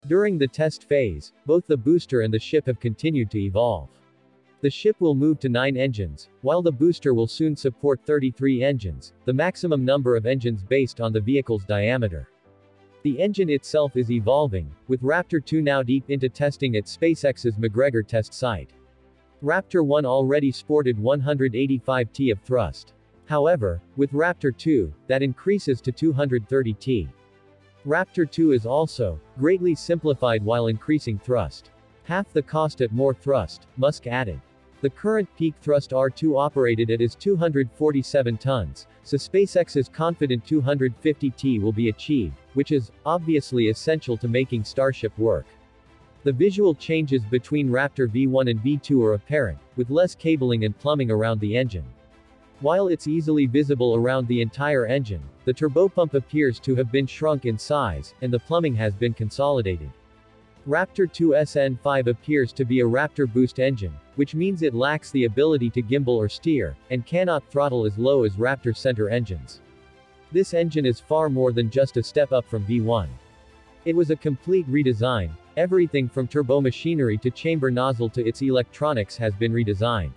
During the test phase, both the booster and the ship have continued to evolve. The ship will move to 9 engines, while the booster will soon support 33 engines, the maximum number of engines based on the vehicle's diameter. The engine itself is evolving, with Raptor 2 now deep into testing at SpaceX's McGregor test site. Raptor 1 already sported 185 t of thrust. However, with Raptor 2, that increases to 230 t. Raptor 2 is also greatly simplified while increasing thrust. Half the cost at more thrust, Musk added. The current peak thrust R2 operated at is 247 tons, so SpaceX is confident 250 t will be achieved, which is, obviously essential to making Starship work. The visual changes between Raptor V1 and V2 are apparent, with less cabling and plumbing around the engine. While it's easily visible around the entire engine, the turbopump appears to have been shrunk in size, and the plumbing has been consolidated. Raptor 2 SN5 appears to be a Raptor Boost engine, which means it lacks the ability to gimbal or steer, and cannot throttle as low as Raptor Center engines. This engine is far more than just a step up from V1. It was a complete redesign. Everything from turbomachinery to chamber nozzle to its electronics has been redesigned.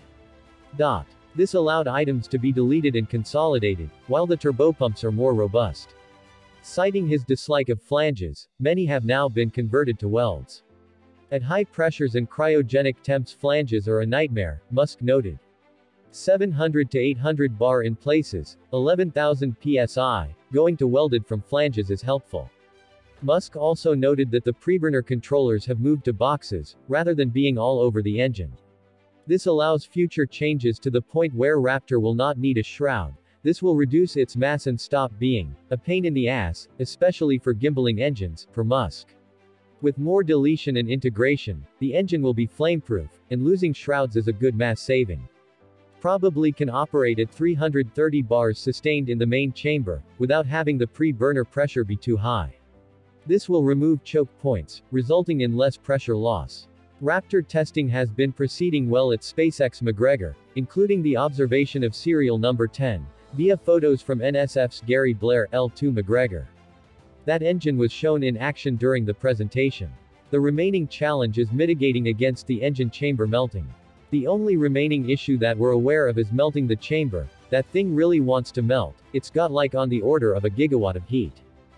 This allowed items to be deleted and consolidated, while the turbopumps are more robust. Citing his dislike of flanges, many have now been converted to welds. At high pressures and cryogenic temps, flanges are a nightmare, Musk noted. 700 to 800 bar in places, 11,000 psi, going to welded from flanges is helpful. Musk also noted that the preburner controllers have moved to boxes, rather than being all over the engine. This allows future changes to the point where Raptor will not need a shroud. This will reduce its mass and stop being a pain in the ass, especially for gimbaling engines, per Musk. With more deletion and integration, the engine will be flameproof, and losing shrouds is a good mass saving. Probably can operate at 330 bars sustained in the main chamber, without having the pre-burner pressure be too high. This will remove choke points, resulting in less pressure loss. Raptor testing has been proceeding well at SpaceX McGregor, including the observation of serial number 10, via photos from NSF's Gary Blair L2 McGregor. That engine was shown in action during the presentation. The remaining challenge is mitigating against the engine chamber melting. The only remaining issue that we're aware of is melting the chamber. That thing really wants to melt. It's got like on the order of a gigawatt of heat.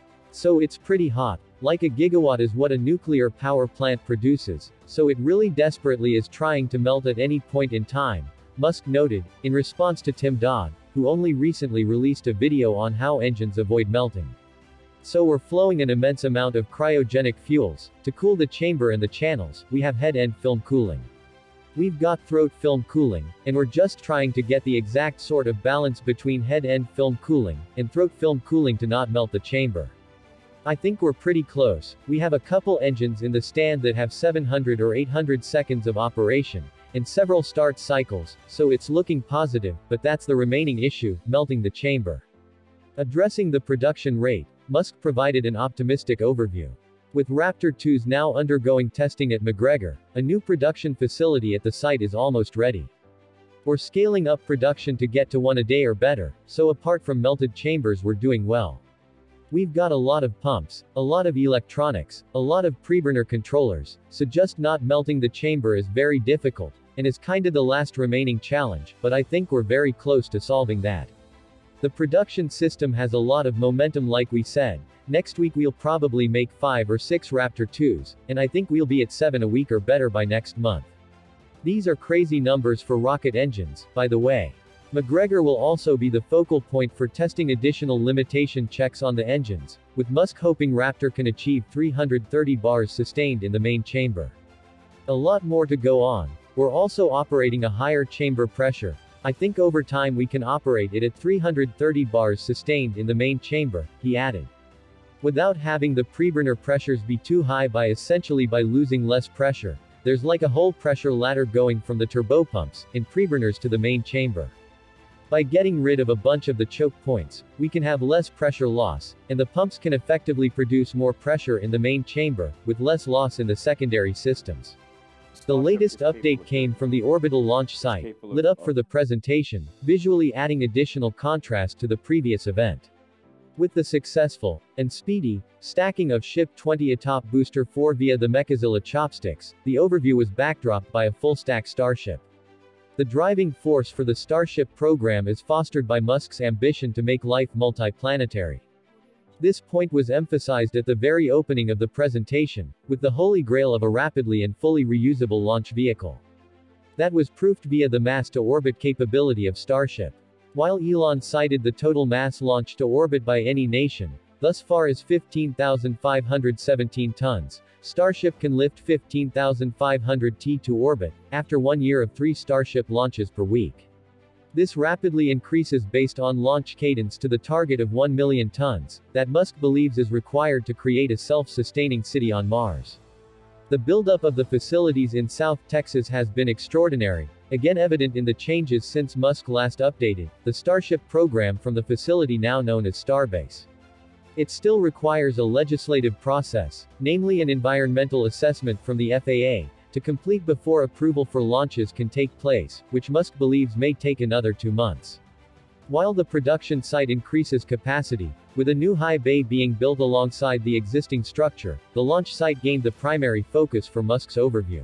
So it's pretty hot. Like a gigawatt is what a nuclear power plant produces, so it really desperately is trying to melt at any point in time, Musk noted, in response to Tim Dodd, who only recently released a video on how engines avoid melting. So we're flowing an immense amount of cryogenic fuels. To cool the chamber and the channels, we have head-end film cooling. We've got throat film cooling, and we're just trying to get the exact sort of balance between head-end film cooling and throat film cooling to not melt the chamber. I think we're pretty close. We have a couple engines in the stand that have 700 or 800 seconds of operation, and several start cycles, so it's looking positive, but that's the remaining issue, melting the chamber. Addressing the production rate, Musk provided an optimistic overview. With Raptor 2s now undergoing testing at McGregor, a new production facility at the site is almost ready. We're scaling up production to get to 1 a day or better, so apart from melted chambers we're doing well. We've got a lot of pumps, a lot of electronics, a lot of preburner controllers, so just not melting the chamber is very difficult, and is kinda the last remaining challenge, but I think we're very close to solving that. The production system has a lot of momentum like we said. Next week we'll probably make 5 or 6 Raptor 2s, and I think we'll be at 7 a week or better by next month. These are crazy numbers for rocket engines, by the way. McGregor will also be the focal point for testing additional limitation checks on the engines, with Musk hoping Raptor can achieve 330 bars sustained in the main chamber. A lot more to go on. We're also operating a higher chamber pressure. I think over time we can operate it at 330 bars sustained in the main chamber, he added. Without having the preburner pressures be too high by losing less pressure. There's like a whole pressure ladder going from the turbopumps, and preburners to the main chamber. By getting rid of a bunch of the choke points, we can have less pressure loss, and the pumps can effectively produce more pressure in the main chamber, with less loss in the secondary systems. The latest update came from the orbital launch site, lit up for the presentation, visually adding additional contrast to the previous event. With the successful, and speedy, stacking of Ship 20 atop Booster 4 via the Mechazilla chopsticks, the overview was backdropped by a full-stack Starship. The driving force for the Starship program is fostered by Musk's ambition to make life multiplanetary. This point was emphasized at the very opening of the presentation, with the holy grail of a rapidly and fully reusable launch vehicle. That was proved via the mass-to-orbit capability of Starship. While Elon cited the total mass launched to orbit by any nation, thus far as 15,517 tons, Starship can lift 15,500 t to orbit, after 1 year of 3 Starship launches per week. This rapidly increases based on launch cadence to the target of 1 million tons, that Musk believes is required to create a self-sustaining city on Mars. The buildup of the facilities in South Texas has been extraordinary, again evident in the changes since Musk last updated the Starship program from the facility now known as Starbase. It still requires a legislative process, namely an environmental assessment from the FAA, to complete before approval for launches can take place, which Musk believes may take another 2 months. While the production site increases capacity, with a new high bay being built alongside the existing structure, the launch site gained the primary focus for Musk's overview.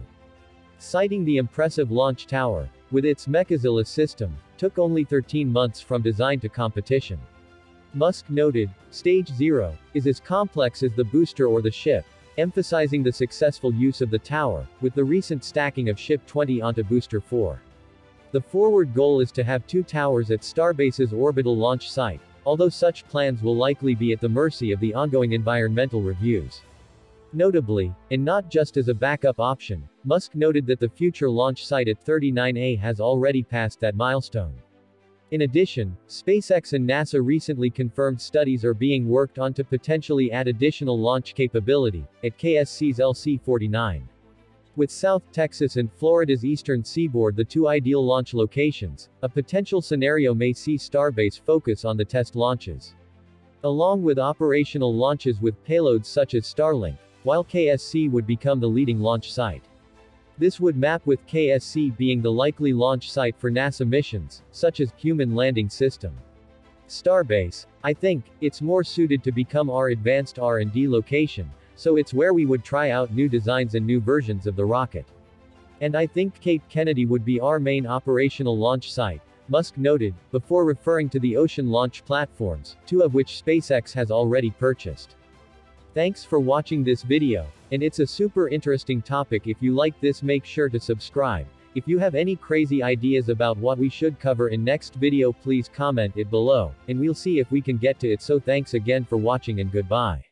Citing the impressive launch tower, with its Mechazilla system, took only 13 months from design to competition. Musk noted, Stage 0 is as complex as the booster or the ship, emphasizing the successful use of the tower, with the recent stacking of Ship 20 onto Booster 4. The forward goal is to have 2 towers at Starbase's orbital launch site, although such plans will likely be at the mercy of the ongoing environmental reviews. Notably, and not just as a backup option, Musk noted that the future launch site at 39A has already passed that milestone. In addition, SpaceX and NASA recently confirmed studies are being worked on to potentially add additional launch capability, at KSC's LC-49. With South Texas and Florida's eastern seaboard the 2 ideal launch locations, a potential scenario may see Starbase focus on the test launches, along with operational launches with payloads such as Starlink, while KSC would become the leading launch site. This would map with KSC being the likely launch site for NASA missions, such as Human Landing System. Starbase, I think, it's more suited to become our advanced R&D location, so it's where we would try out new designs and new versions of the rocket. And I think Cape Kennedy would be our main operational launch site, Musk noted, before referring to the ocean launch platforms, 2 of which SpaceX has already purchased. Thanks for watching this video, and it's a super interesting topic. If you like this, make sure to subscribe. If you have any crazy ideas about what we should cover in next video, please comment it below, and we'll see if we can get to it. So thanks again for watching and goodbye.